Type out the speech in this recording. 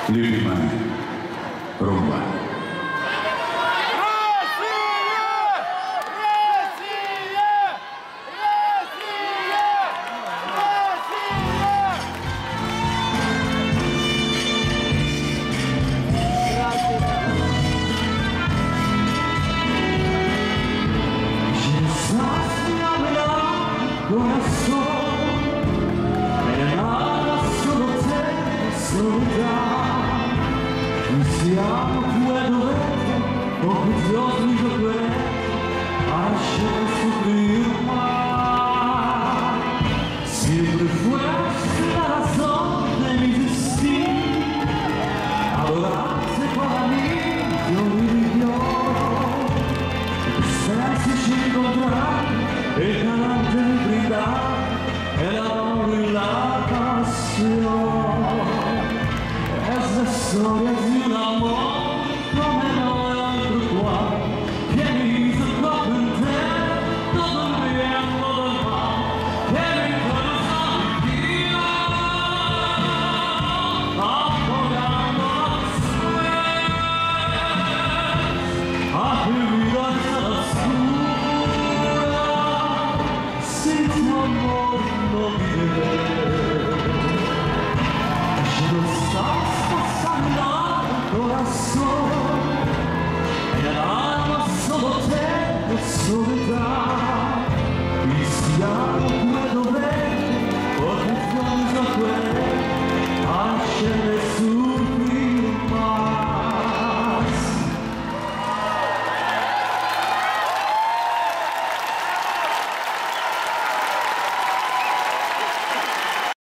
любимая rumba. Siamo tu e dovete, pochi giorni dopo, a scelto prima. Siempre fuiste la razón de mi destino, adorarte para mí, yo vivió. Esperanza ci incontrare, e garante di brindare, el amor y la pasión. Es la storia di un amore